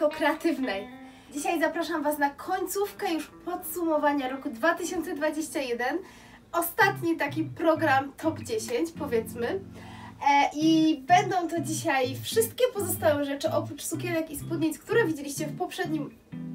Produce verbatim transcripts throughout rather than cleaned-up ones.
ekokreatywnej. Dzisiaj zapraszam Was na końcówkę już podsumowania roku dwa tysiące dwudziestego pierwszego. Ostatni taki program top dziesięć, powiedzmy. E, I będą to dzisiaj wszystkie pozostałe rzeczy, oprócz sukienek i spódnic, które widzieliście w poprzednim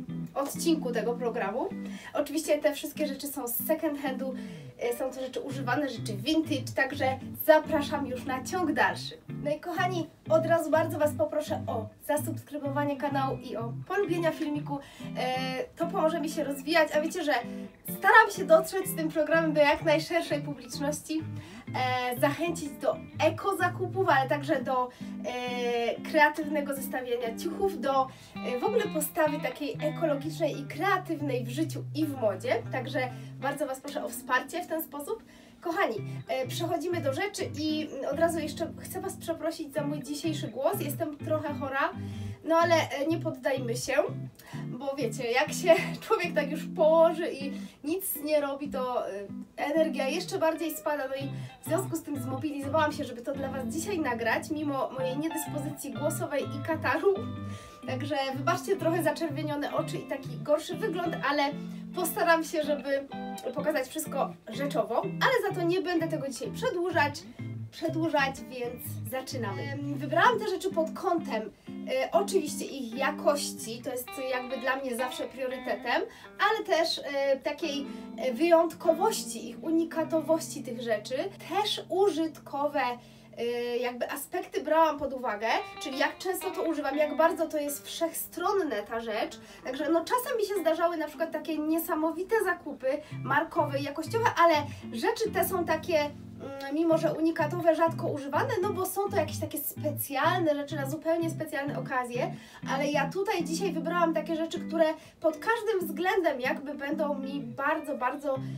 odcinku tego programu. Oczywiście te wszystkie rzeczy są z second handu, e, są to rzeczy używane, rzeczy vintage, także zapraszam już na ciąg dalszy. No i kochani, od razu bardzo Was poproszę o zasubskrybowanie kanału i o polubienia filmiku. E, to pomoże mi się rozwijać, a wiecie, że staram się dotrzeć z tym programem do jak najszerszej publiczności, e, zachęcić do eko zakupów, ale także do e, kreatywnego zestawiania ciuchów, do e, w ogóle postawy takiej ekologicznej i kreatywnej w życiu i w modzie. Także bardzo Was proszę o wsparcie w ten sposób. Kochani, e, przechodzimy do rzeczy i od razu jeszcze chcę Was przeprosić za mój dzisiejszy głos. Jestem trochę chora, no ale e, nie poddajmy się, bo wiecie, jak się człowiek tak już położy i nic nie robi, to e, energia jeszcze bardziej spada. No i w związku z tym zmobilizowałam się, żeby to dla Was dzisiaj nagrać, mimo mojej niedyspozycji głosowej i kataru. Także wybaczcie trochę zaczerwienione oczy i taki gorszy wygląd, ale postaram się, żeby pokazać wszystko rzeczowo, ale za to nie będę tego dzisiaj przedłużać, przedłużać, więc zaczynamy. Wybrałam te rzeczy pod kątem e, oczywiście ich jakości, to jest jakby dla mnie zawsze priorytetem, ale też e, takiej wyjątkowości, ich unikatowości tych rzeczy, też użytkowe jakby aspekty brałam pod uwagę, czyli jak często to używam, jak bardzo to jest wszechstronne ta rzecz. Także no czasem mi się zdarzały na przykład takie niesamowite zakupy markowe i jakościowe, ale rzeczy te są takie, mimo że unikatowe, rzadko używane, no bo są to jakieś takie specjalne rzeczy na zupełnie specjalne okazje, ale ja tutaj dzisiaj wybrałam takie rzeczy, które pod każdym względem jakby będą mi bardzo, bardzo um,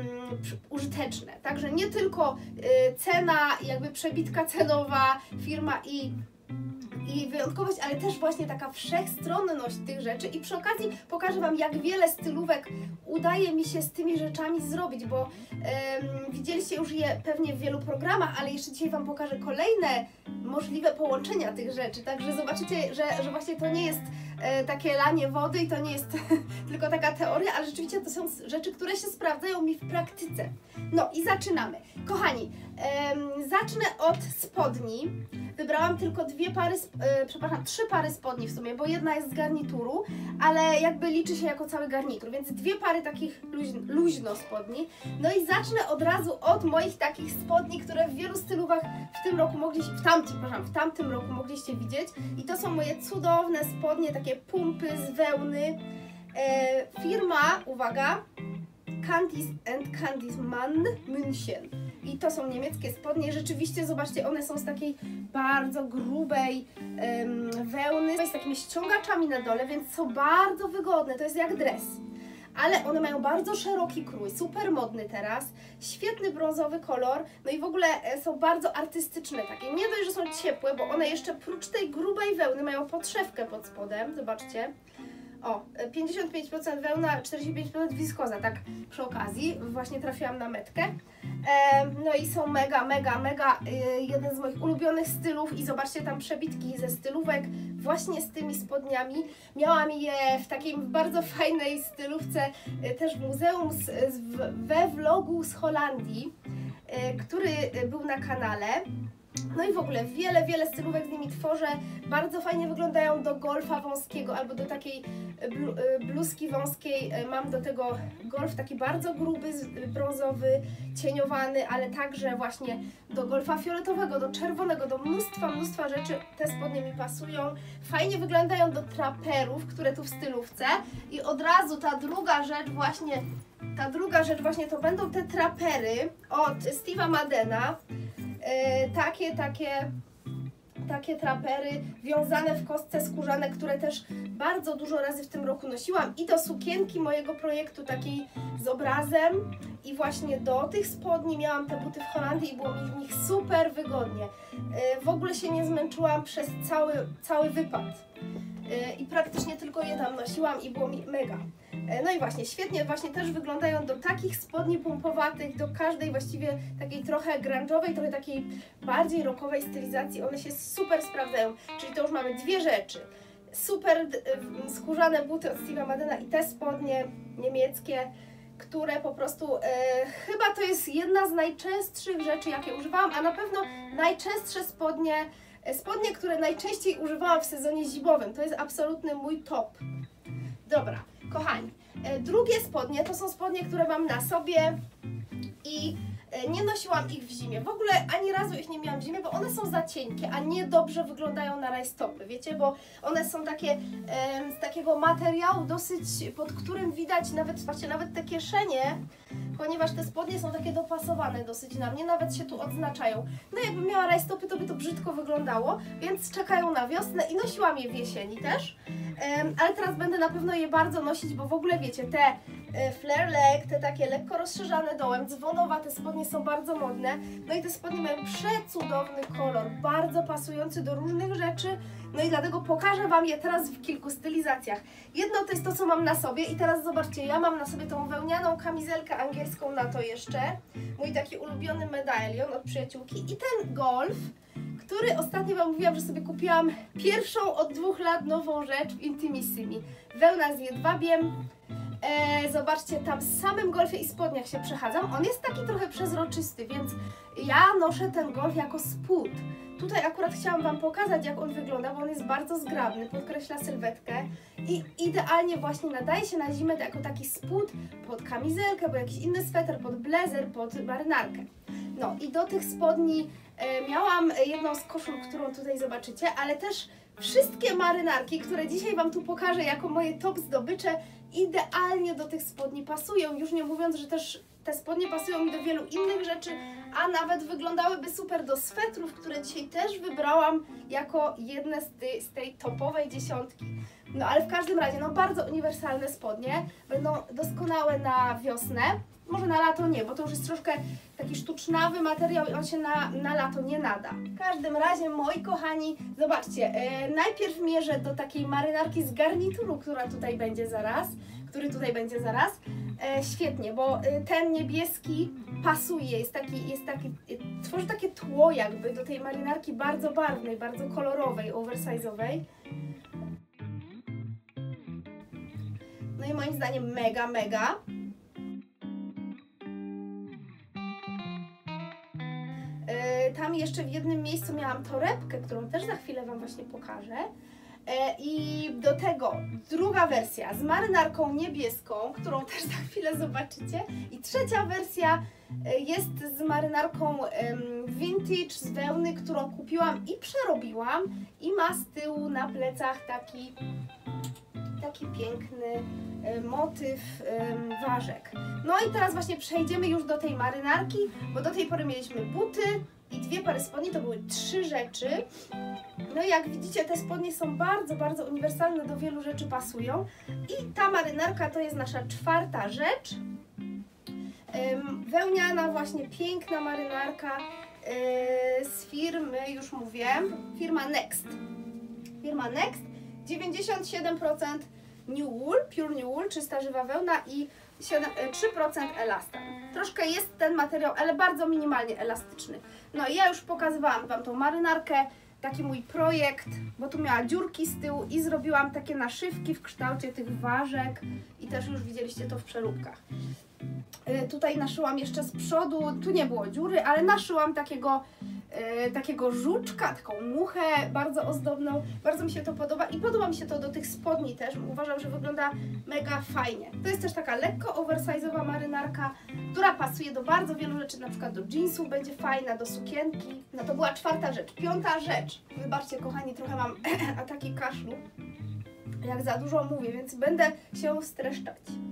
użyteczne. Także nie tylko y, cena, jakby przebitka cenowa, firma i i wyjątkowość, ale też właśnie taka wszechstronność tych rzeczy i przy okazji pokażę Wam, jak wiele stylówek udaje mi się z tymi rzeczami zrobić, bo um, widzieliście już je pewnie w wielu programach, ale jeszcze dzisiaj Wam pokażę kolejne możliwe połączenia tych rzeczy, także zobaczycie, że, że właśnie to nie jest e, takie lanie wody i to nie jest tylko taka teoria, ale rzeczywiście to są rzeczy, które się sprawdzają mi w praktyce. No i zaczynamy. Kochani, um, zacznę od spodni. Wybrałam tylko dwie pary, e, przepraszam, trzy pary spodni w sumie, bo jedna jest z garnituru, ale jakby liczy się jako cały garnitur, więc dwie pary takich luźno, luźno spodni. No i zacznę od razu od moich takich spodni, które w wielu stylówach w tym roku mogliście, w tamtym, przepraszam, w tamtym roku mogliście widzieć. I to są moje cudowne spodnie, takie pumpy z wełny. E, firma, uwaga, Candice and Candice Mann München. I to są niemieckie spodnie. Rzeczywiście, zobaczcie, one są z takiej bardzo grubej um, wełny, z takimi ściągaczami na dole, więc są bardzo wygodne. To jest jak dres. Ale one mają bardzo szeroki krój, super modny teraz, świetny brązowy kolor, no i w ogóle są bardzo artystyczne takie. Nie dość, że są ciepłe, bo one jeszcze prócz tej grubej wełny mają podszewkę pod spodem, zobaczcie. O, pięćdziesiąt pięć procent wełna, czterdzieści pięć procent wiskoza, tak przy okazji, właśnie trafiłam na metkę. E, no i są mega, mega, mega, e, jeden z moich ulubionych stylów i zobaczcie tam przebitki ze stylówek właśnie z tymi spodniami. Miałam je w takiej bardzo fajnej stylówce, e, też w muzeum z, z, we vlogu z Holandii, e, który był na kanale. No i w ogóle wiele, wiele stylówek z nimi tworzę. Bardzo fajnie wyglądają do golfa wąskiego albo do takiej blu, bluzki wąskiej. Mam do tego golf taki bardzo gruby, brązowy, cieniowany, ale także właśnie do golfa fioletowego, do czerwonego, do mnóstwa, mnóstwa rzeczy. Te spodnie mi pasują. Fajnie wyglądają do traperów, które tu w stylówce. I od razu ta druga rzecz właśnie, ta druga rzecz właśnie to będą te trapery od Steve'a Maddena. Yy, takie, takie, takie trapery wiązane w kostce skórzane, które też bardzo dużo razy w tym roku nosiłam i do sukienki mojego projektu takiej z obrazem i właśnie do tych spodni miałam te buty w Holandii i było mi w nich super wygodnie. Yy, w ogóle się nie zmęczyłam przez cały, cały wypad yy, i praktycznie tylko je tam nosiłam i było mi mega. No i właśnie, świetnie właśnie też wyglądają do takich spodni pumpowatych, do każdej właściwie takiej trochę grunge'owej, trochę takiej bardziej rockowej stylizacji. One się super sprawdzają, czyli to już mamy dwie rzeczy. super skórzane buty od Steve'a Maddena i te spodnie niemieckie, które po prostu e, chyba to jest jedna z najczęstszych rzeczy, jakie używałam, a na pewno najczęstsze spodnie, spodnie, które najczęściej używałam w sezonie zimowym. To jest absolutny mój top. Dobra, kochani, e, drugie spodnie to są spodnie, które mam na sobie i e, nie nosiłam ich w zimie. W ogóle ani razu ich nie miałam w zimie, bo one są za cienkie, a nie dobrze wyglądają na rajstopy, wiecie, bo one są takie e, z takiego materiału dosyć, pod którym widać nawet, właśnie nawet te kieszenie, ponieważ te spodnie są takie dopasowane dosyć na mnie, nawet się tu odznaczają. No jakbym miała rajstopy, to by to brzydko wyglądało, więc czekają na wiosnę i nosiłam je w jesieni też. Um, ale teraz będę na pewno je bardzo nosić, bo w ogóle wiecie, te e, flare leg, te takie lekko rozszerzane dołem, dzwonowate spodnie są bardzo modne. No i te spodnie mają przecudowny kolor, bardzo pasujący do różnych rzeczy. No i dlatego pokażę Wam je teraz w kilku stylizacjach. Jedno to jest to, co mam na sobie i teraz zobaczcie, ja mam na sobie tą wełnianą kamizelkę angielską na to jeszcze. Mój taki ulubiony medalion od przyjaciółki i ten golf, który ostatnio Wam mówiłam, że sobie kupiłam pierwszą od dwóch lat nową rzecz w Intimissimi. Wełna z jedwabiem. E, zobaczcie, tam z samym golfie i spodniach się przechadzam. On jest taki trochę przezroczysty, więc ja noszę ten golf jako spód. Tutaj akurat chciałam Wam pokazać, jak on wygląda, bo on jest bardzo zgrabny, podkreśla sylwetkę i idealnie właśnie nadaje się na zimę jako taki spód pod kamizelkę, bo jakiś inny sweter, pod blazer, pod marynarkę. No i do tych spodni e, miałam jedną z koszul, którą tutaj zobaczycie, ale też wszystkie marynarki, które dzisiaj Wam tu pokażę jako moje top zdobycze, idealnie do tych spodni pasują, już nie mówiąc, że też te spodnie pasują mi do wielu innych rzeczy, a nawet wyglądałyby super do swetrów, które dzisiaj też wybrałam jako jedne z, ty, z tej topowej dziesiątki. No ale w każdym razie, no bardzo uniwersalne spodnie, będą doskonałe na wiosnę. Może na lato nie, bo to już jest troszkę taki sztucznawy materiał i on się na, na lato nie nada. W każdym razie, moi kochani, zobaczcie, e, najpierw mierzę do takiej marynarki z garnituru, która tutaj będzie zaraz, który tutaj będzie zaraz. E, świetnie, bo e, ten niebieski pasuje, jest taki, jest taki, e, tworzy takie tło jakby do tej marynarki bardzo barwnej, bardzo kolorowej, oversize'owej. No i moim zdaniem mega, mega. Tam jeszcze w jednym miejscu miałam torebkę, którą też za chwilę Wam właśnie pokażę. I do tego druga wersja z marynarką niebieską, którą też za chwilę zobaczycie. I trzecia wersja jest z marynarką vintage z wełny, którą kupiłam i przerobiłam. I ma z tyłu na plecach taki, taki piękny motyw ważek. No i teraz właśnie przejdziemy już do tej marynarki, bo do tej pory mieliśmy buty i dwie pary spodni, to były trzy rzeczy. No i jak widzicie, te spodnie są bardzo, bardzo uniwersalne, do wielu rzeczy pasują. I ta marynarka to jest nasza czwarta rzecz. Wełniana właśnie, piękna marynarka z firmy, już mówię, firma Next. Firma Next, dziewięćdziesiąt siedem procent New Wool, Pure New Wool, czysta żywa wełna i trzy procent elastan. Troszkę jest ten materiał, ale bardzo minimalnie elastyczny. No i ja już pokazywałam Wam tą marynarkę, taki mój projekt, bo tu miała dziurki z tyłu i zrobiłam takie naszywki w kształcie tych ważek i też już widzieliście to w przeróbkach. Yy, tutaj naszyłam jeszcze z przodu, tu nie było dziury, ale naszyłam takiego Yy, takiego żuczka, taką muchę bardzo ozdobną. Bardzo mi się to podoba i podoba mi się to do tych spodni też. Uważam, że wygląda mega fajnie. To jest też taka lekko oversize'owa marynarka, która pasuje do bardzo wielu rzeczy, na przykład do jeansów będzie fajna, do sukienki. No to była czwarta rzecz. Piąta rzecz. Wybaczcie kochani, trochę mam ataki kaszlu, jak za dużo mówię, więc będę się streszczać.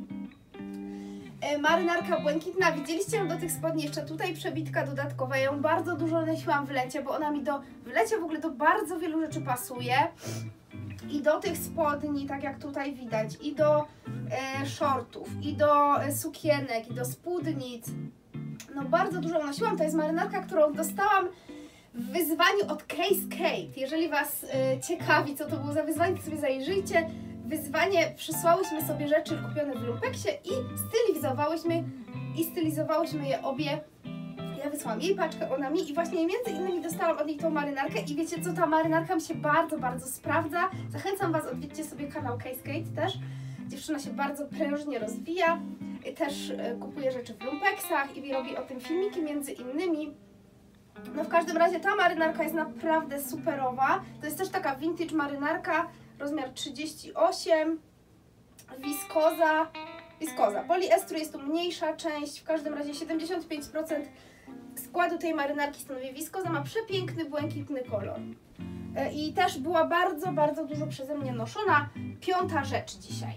Marynarka błękitna, widzieliście ją do tych spodni, jeszcze tutaj przebitka dodatkowa, ja ją bardzo dużo nosiłam w lecie, bo ona mi do, w lecie w ogóle do bardzo wielu rzeczy pasuje i do tych spodni, tak jak tutaj widać, i do e, shortów, i do e, sukienek, i do spódnic, no bardzo dużo nosiłam. To jest marynarka, którą dostałam w wyzwaniu od Case Kate. Jeżeli Was e, ciekawi, co to było za wyzwanie, to sobie zajrzyjcie. Wyzwanie, przysłałyśmy sobie rzeczy kupione w Lumpeksie i stylizowałyśmy, i stylizowałyśmy je obie Ja wysłałam jej paczkę, ona mi i właśnie między innymi dostałam od niej tą marynarkę i wiecie co, ta marynarka mi się bardzo, bardzo sprawdza. Zachęcam Was, odwiedźcie sobie kanał Cascade też. Dziewczyna się bardzo prężnie rozwija, też kupuje rzeczy w lumpeksach i robi o tym filmiki między innymi. No w każdym razie ta marynarka jest naprawdę superowa. To jest też taka vintage marynarka, rozmiar trzydzieści osiem, wiskoza. Wiskoza. Poliestru jest tu mniejsza część, w każdym razie siedemdziesiąt pięć procent składu tej marynarki stanowi wiskoza, ma przepiękny, błękitny kolor. I też była bardzo, bardzo dużo przeze mnie noszona. Piąta rzecz dzisiaj.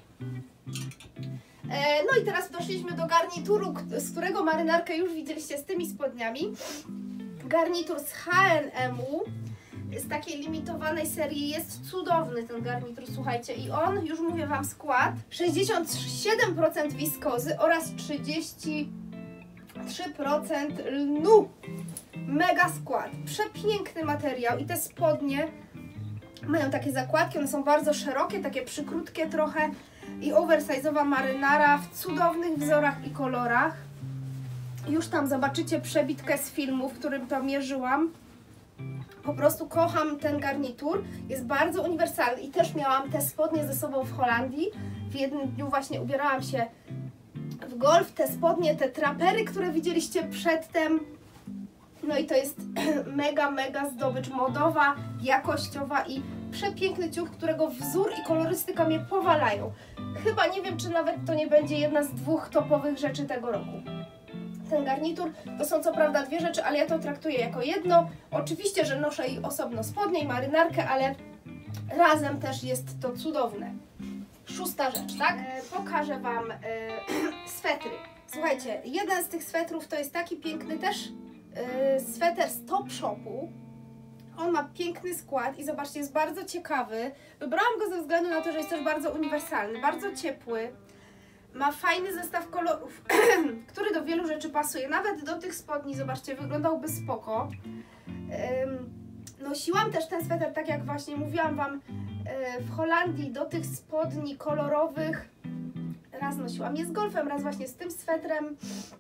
No i teraz doszliśmy do garnituru, z którego marynarkę już widzieliście z tymi spodniami. Garnitur z H and M-u, z takiej limitowanej serii, jest cudowny ten garnitur, słuchajcie, i on, już mówię Wam skład, sześćdziesiąt siedem procent wiskozy oraz trzydzieści trzy procent lnu. Mega skład, przepiękny materiał i te spodnie mają takie zakładki, one są bardzo szerokie, takie przykrótkie trochę i oversize'owa marynara w cudownych wzorach i kolorach. Już tam zobaczycie przebitkę z filmu, w którym to mierzyłam. Po prostu kocham ten garnitur, jest bardzo uniwersalny i też miałam te spodnie ze sobą w Holandii. W jednym dniu właśnie ubierałam się w golf, te spodnie, te trapery, które widzieliście przedtem. No i to jest mega, mega zdobycz modowa, jakościowa i przepiękny ciuch, którego wzór i kolorystyka mnie powalają. Chyba nie wiem, czy nawet to nie będzie jedna z dwóch topowych rzeczy tego roku. Ten garnitur to są co prawda dwie rzeczy, ale ja to traktuję jako jedno. Oczywiście, że noszę i osobno spodnie i marynarkę, ale razem też jest to cudowne. Szósta rzecz, tak? E, pokażę Wam e, swetry. Słuchajcie, jeden z tych swetrów to jest taki piękny też e, sweter z Topshopu. On ma piękny skład i zobaczcie, jest bardzo ciekawy. Wybrałam go ze względu na to, że jest też bardzo uniwersalny, bardzo ciepły. Ma fajny zestaw kolorów, który do wielu rzeczy pasuje. Nawet do tych spodni, zobaczcie, wyglądałby spoko. Ym, nosiłam też ten sweter, tak jak właśnie mówiłam Wam, yy, w Holandii do tych spodni kolorowych. Raz nosiłam je z golfem, raz właśnie z tym swetrem.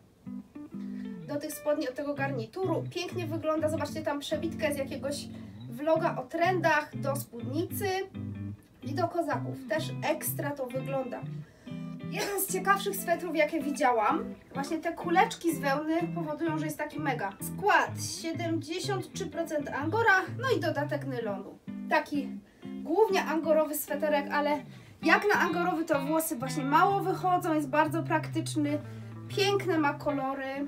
Do tych spodni od tego garnituru. Pięknie wygląda, zobaczcie tam przebitkę z jakiegoś vloga o trendach do spódnicy i do kozaków. Też ekstra to wygląda. Jeden z ciekawszych swetrów, jakie widziałam, właśnie te kuleczki z wełny powodują, że jest taki mega. Skład siedemdziesiąt trzy procent angora, no i dodatek nylonu. Taki głównie angorowy sweterek, ale jak na angorowy to włosy właśnie mało wychodzą, jest bardzo praktyczny, piękne ma kolory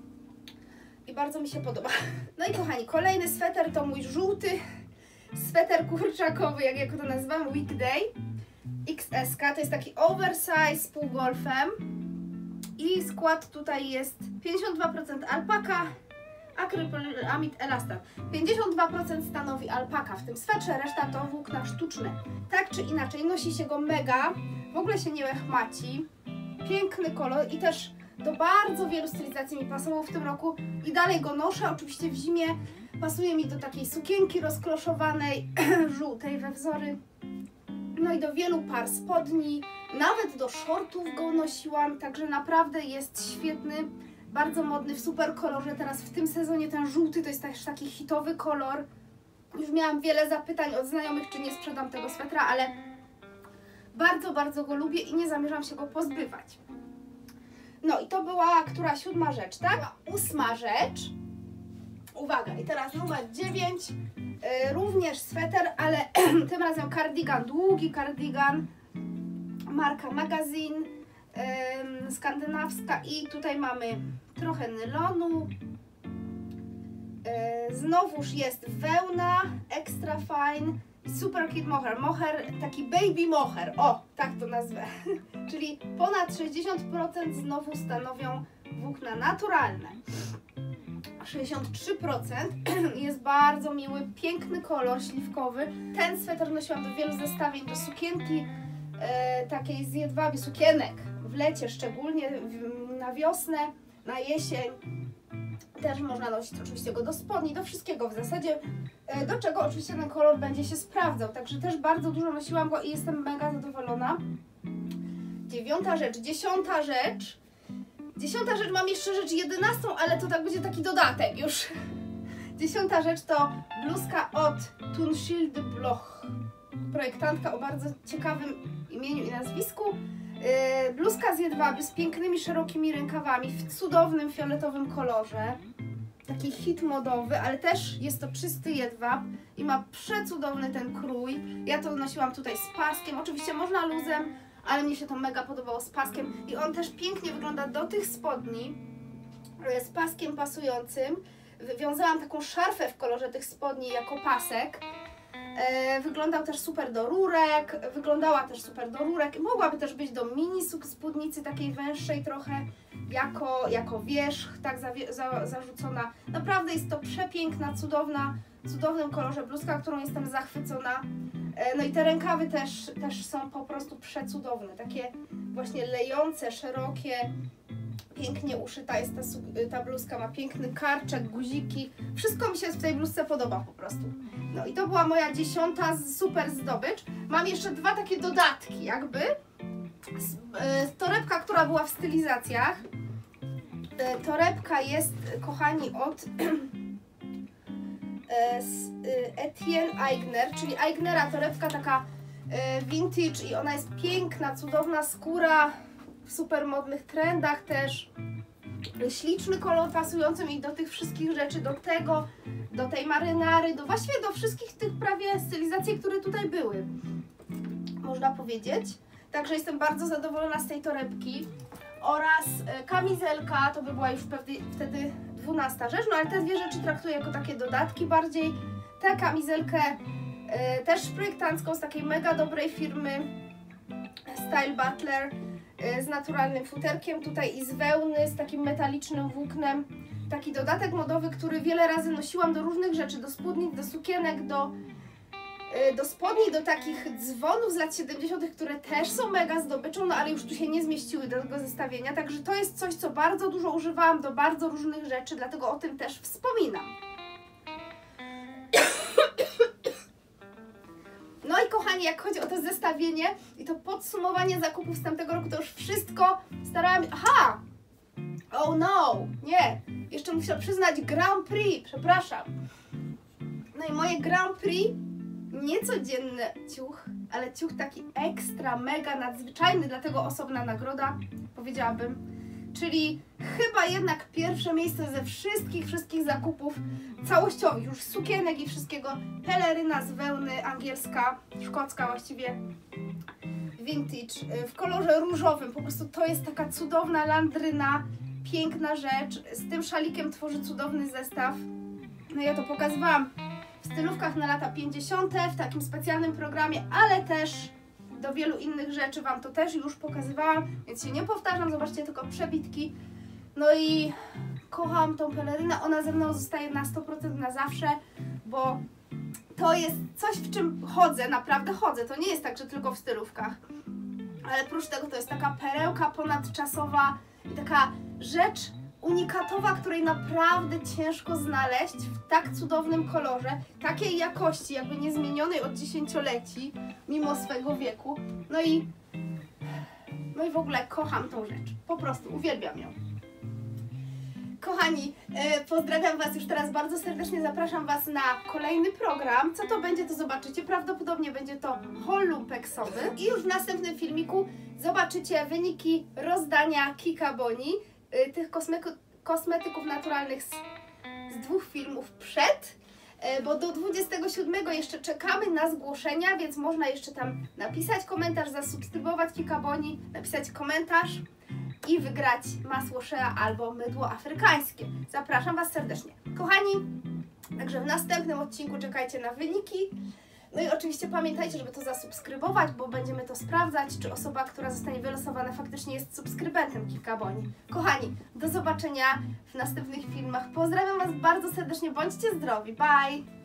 i bardzo mi się podoba. No i kochani, kolejny sweter to mój żółty sweter kurczakowy, jak ja to nazywam, Weekday. X S K, to jest taki oversize z półgolfem i skład tutaj jest pięćdziesiąt dwa procent alpaka, akrylamid, elastan. pięćdziesiąt dwa procent stanowi alpaka w tym swetrze, reszta to włókna sztuczne. Tak czy inaczej, nosi się go mega, w ogóle się nie łechmaci, piękny kolor i też do bardzo wielu stylizacji mi pasował w tym roku i dalej go noszę, oczywiście w zimie pasuje mi do takiej sukienki rozkloszowanej, żółtej we wzory. No i do wielu par spodni, nawet do shortów go nosiłam, także naprawdę jest świetny, bardzo modny, w super kolorze. Teraz w tym sezonie ten żółty to jest też taki hitowy kolor. Już miałam wiele zapytań od znajomych, czy nie sprzedam tego swetra, ale bardzo, bardzo go lubię i nie zamierzam się go pozbywać. No i to była która siódma rzecz, tak? Ósma rzecz. Uwaga, i teraz numer dziewięć. Yy, również sweter, ale tym razem kardigan, długi kardigan, marka Magazine, yy, skandynawska i tutaj mamy trochę nylonu, yy, znowuż jest wełna, extra fine i super kid mohair, mohair, taki baby mohair, o, tak to nazwę, czyli ponad sześćdziesiąt procent znowu stanowią włókna naturalne. sześćdziesiąt trzy procent jest bardzo miły, piękny kolor śliwkowy. Ten sweter nosiłam do wielu zestawień, do sukienki e, takiej z jedwabiu, sukienek w lecie szczególnie, w, na wiosnę, na jesień. Też można nosić oczywiście go do spodni, do wszystkiego w zasadzie, e, do czego oczywiście ten kolor będzie się sprawdzał. Także też bardzo dużo nosiłam go i jestem mega zadowolona. Dziewiąta rzecz, dziesiąta rzecz. Dziesiąta rzecz, mam jeszcze rzecz jedenastą, ale to tak będzie taki dodatek już. Dziesiąta rzecz to bluzka od Tunschild Bloch. Projektantka o bardzo ciekawym imieniu i nazwisku. Yy, bluzka z jedwabiu z pięknymi, szerokimi rękawami w cudownym fioletowym kolorze. Taki hit modowy, ale też jest to czysty jedwab i ma przecudowny ten krój. Ja to nosiłam tutaj z paskiem, oczywiście można luzem, ale mnie się to mega podobało z paskiem i on też pięknie wygląda do tych spodni z paskiem pasującym. Wiązałam taką szarfę w kolorze tych spodni jako pasek. E, wyglądał też super do rurek, wyglądała też super do rurek. Mogłaby też być do mini spódnicy, takiej węższej trochę, jako, jako wierzch, tak za, za, zarzucona. Naprawdę jest to przepiękna, cudowna, w cudownym kolorze bluzka, którą jestem zachwycona. E, no i te rękawy też, też są po prostu przecudowne, takie właśnie lejące, szerokie. Pięknie uszyta jest ta, ta bluzka, ma piękny karczek, guziki. Wszystko mi się w tej bluzce podoba po prostu. No i to była moja dziesiąta super zdobycz. Mam jeszcze dwa takie dodatki jakby. Torebka, która była w stylizacjach. Torebka jest, kochani, od Etienne Aigner, czyli Aignera torebka taka vintage i ona jest piękna, cudowna skóra. W super modnych trendach też. Śliczny kolor pasujący mi do tych wszystkich rzeczy, do tego, do tej marynary, do właściwie do wszystkich tych prawie stylizacji, które tutaj były, można powiedzieć. Także jestem bardzo zadowolona z tej torebki. Oraz kamizelka, to by była już wtedy dwunasta rzecz, no ale te dwie rzeczy traktuję jako takie dodatki bardziej. Tę kamizelkę y, też projektancką z takiej mega dobrej firmy Style Butler, z naturalnym futerkiem tutaj i z wełny, z takim metalicznym włóknem. Taki dodatek modowy, który wiele razy nosiłam do różnych rzeczy, do spódnic, do sukienek, do, do spodni, do takich dzwonów z lat siedemdziesiątych, które też są mega zdobyczą, no ale już tu się nie zmieściły do tego zestawienia. Także to jest coś, co bardzo dużo używałam do bardzo różnych rzeczy, dlatego o tym też wspominam. No i kochani, jak chodzi o to zestawienie i to podsumowanie zakupów z tamtego roku, to już wszystko starałam... Aha! Oh no! Nie! Jeszcze muszę przyznać Grand Prix, przepraszam. No i moje Grand Prix, niecodzienny ciuch, ale ciuch taki ekstra, mega nadzwyczajny, dlatego osobna nagroda, powiedziałabym. Czyli chyba jednak pierwsze miejsce ze wszystkich, wszystkich zakupów całościowych, już sukienek i wszystkiego. Peleryna z wełny, angielska, szkocka właściwie, vintage, w kolorze różowym. Po prostu to jest taka cudowna landryna, piękna rzecz. Z tym szalikiem tworzy cudowny zestaw. No ja to pokazywałam w stylówkach na lata pięćdziesiąte, w takim specjalnym programie, ale też do wielu innych rzeczy Wam to też już pokazywałam, więc się nie powtarzam, zobaczcie tylko przebitki. No i kocham tą pelerynę, ona ze mną zostaje na sto procent na zawsze, bo to jest coś, w czym chodzę, naprawdę chodzę, to nie jest tak, że tylko w stylówkach. Ale oprócz tego to jest taka perełka ponadczasowa i taka rzecz unikatowa, której naprawdę ciężko znaleźć w tak cudownym kolorze, takiej jakości, jakby niezmienionej od dziesięcioleci, mimo swego wieku. No i, no i w ogóle kocham tą rzecz, po prostu uwielbiam ją. Kochani, e, pozdrawiam Was już teraz bardzo serdecznie, zapraszam Was na kolejny program. Co to będzie, to zobaczycie. Prawdopodobnie będzie to haul lumpeksowy. I już w następnym filmiku zobaczycie wyniki rozdania Kika Boni, e, tych kosmetyków, kosmetyków naturalnych z, z dwóch filmów przed, e, bo do dwudziestego siódmego jeszcze czekamy na zgłoszenia, więc można jeszcze tam napisać komentarz, zasubskrybować Kika Boni, napisać komentarz i wygrać masło Shea albo mydło afrykańskie. Zapraszam Was serdecznie. Kochani, także w następnym odcinku czekajcie na wyniki. No i oczywiście pamiętajcie, żeby to zasubskrybować, bo będziemy to sprawdzać, czy osoba, która zostanie wylosowana, faktycznie jest subskrybentem Kika Boni. Kochani, do zobaczenia w następnych filmach. Pozdrawiam Was bardzo serdecznie, bądźcie zdrowi. Bye!